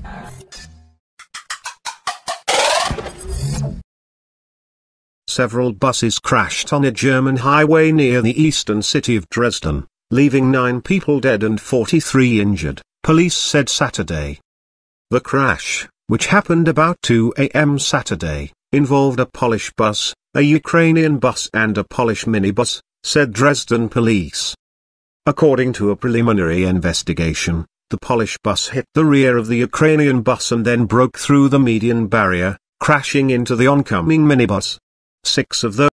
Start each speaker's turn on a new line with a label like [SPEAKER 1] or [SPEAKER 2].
[SPEAKER 1] Several buses crashed on a German highway near the eastern city of Dresden, leaving 9 people dead and 43 injured, police said Saturday. The crash, which happened about 2 a.m. Saturday, involved a Polish bus, a Ukrainian bus and a Polish minibus, said Dresden police. According to a preliminary investigation, the Polish bus hit the rear of the Ukrainian bus and then broke through the median barrier, crashing into the oncoming minibus. 6 of those